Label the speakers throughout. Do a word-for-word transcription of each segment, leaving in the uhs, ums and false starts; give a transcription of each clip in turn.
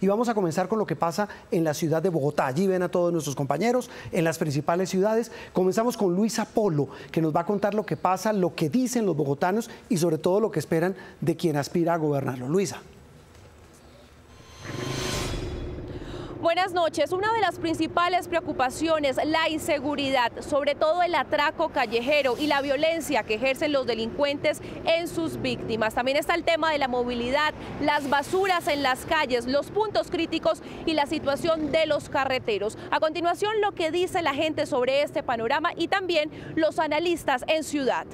Speaker 1: y vamos a comenzar con lo que pasa en la ciudad de Bogotá. Allí ven a todos nuestros compañeros en las principales ciudades. Comenzamos con Luisa Polo, que nos va a contar lo que pasa, lo que dicen los bogotanos y sobre todo lo que esperan de quien aspira a gobernarlo. Luisa.
Speaker 2: Buenas noches. Una de las principales preocupaciones, la inseguridad, sobre todo el atraco callejero y la violencia que ejercen los delincuentes en sus víctimas. También está el tema de la movilidad, las basuras en las calles, los puntos críticos y la situación de los carreteros. A continuación, lo que dice la gente sobre este panorama y también los analistas en ciudad.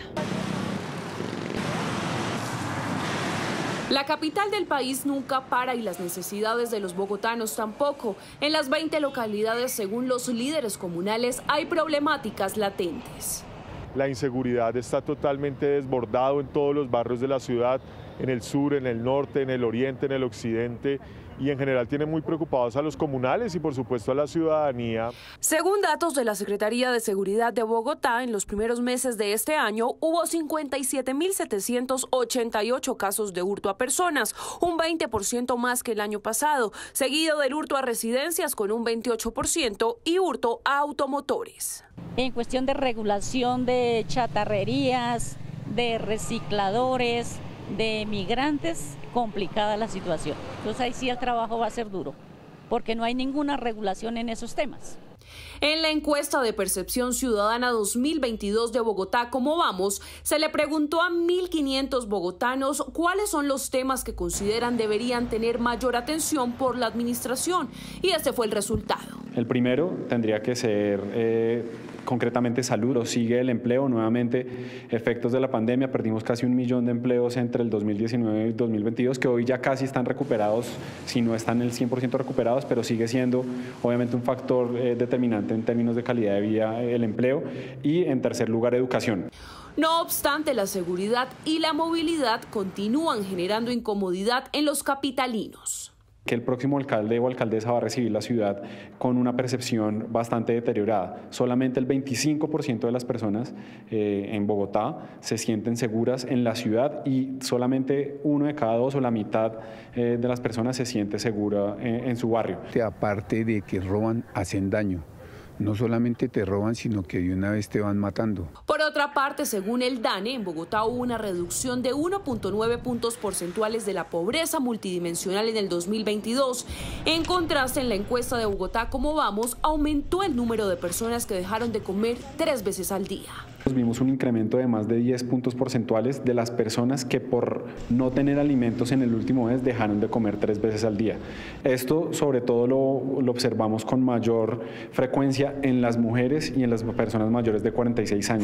Speaker 2: La capital del país nunca para y las necesidades de los bogotanos tampoco. En las veinte localidades, según los líderes comunales, hay problemáticas latentes.
Speaker 3: La inseguridad está totalmente desbordado en todos los barrios de la ciudad, en el sur, en el norte, en el oriente, en el occidente, y en general tiene muy preocupados a los comunales y por supuesto a la ciudadanía.
Speaker 2: Según datos de la Secretaría de Seguridad de Bogotá, en los primeros meses de este año hubo cincuenta y siete mil setecientos ochenta y ocho casos de hurto a personas, un veinte por ciento más que el año pasado, seguido del hurto a residencias con un veintiocho por ciento y hurto a automotores.
Speaker 4: En cuestión de regulación de chatarrerías, de recicladores, de migrantes, complicada la situación. Entonces ahí sí el trabajo va a ser duro, porque no hay ninguna regulación en esos temas.
Speaker 2: En la encuesta de percepción ciudadana dos mil veintidós de Bogotá, ¿Cómo vamos?, se le preguntó a mil quinientos bogotanos cuáles son los temas que consideran deberían tener mayor atención por la administración, y este fue el resultado.
Speaker 5: El primero tendría que ser eh, concretamente salud, o sigue el empleo. Nuevamente, efectos de la pandemia, perdimos casi un millón de empleos entre el dos mil diecinueve y dos mil veintidós, que hoy ya casi están recuperados, si no están el cien por ciento recuperados, pero sigue siendo obviamente un factor eh, determinante en términos de calidad de vida el empleo. Y en tercer lugar, educación.
Speaker 2: No obstante, la seguridad y la movilidad continúan generando incomodidad en los capitalinos.
Speaker 5: Que el próximo alcalde o alcaldesa va a recibir la ciudad con una percepción bastante deteriorada. Solamente el veinticinco por ciento de las personas eh, en Bogotá se sienten seguras en la ciudad y solamente uno de cada dos o la mitad eh, de las personas se siente segura en, en su barrio.
Speaker 6: Aparte de que roban, hacen daño. No solamente te roban, sino que de una vez te van matando.
Speaker 2: Por otra parte, según el DANE, en Bogotá hubo una reducción de uno punto nueve puntos porcentuales de la pobreza multidimensional en el dos mil veintidós. En contraste, en la encuesta de Bogotá, ¿Cómo vamos?, aumentó el número de personas que dejaron de comer tres veces al día.
Speaker 5: Vimos un incremento de más de diez puntos porcentuales de las personas que por no tener alimentos en el último mes dejaron de comer tres veces al día. Esto sobre todo lo, lo observamos con mayor frecuencia en las mujeres y en las personas mayores de cuarenta y seis años.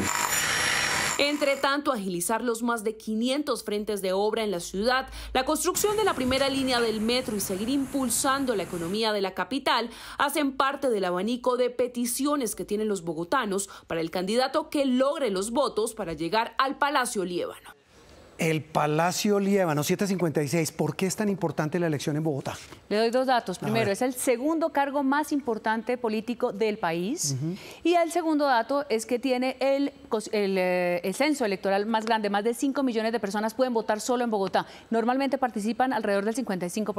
Speaker 2: Entre tanto, agilizar los más de quinientos frentes de obra en la ciudad, la construcción de la primera línea del metro y seguir impulsando la economía de la capital hacen parte del abanico de peticiones que tienen los bogotanos para el candidato que logre los votos para llegar al Palacio Liévano.
Speaker 1: El Palacio Liévano, siete cincuenta y seis. ¿Por qué es tan importante la elección en Bogotá?
Speaker 7: Le doy dos datos. Primero, es el segundo cargo más importante político del país. Uh-huh. Y el segundo dato es que tiene el, el, el censo electoral más grande. Más de cinco millones de personas pueden votar solo en Bogotá. Normalmente participan alrededor del cincuenta y cinco por ciento.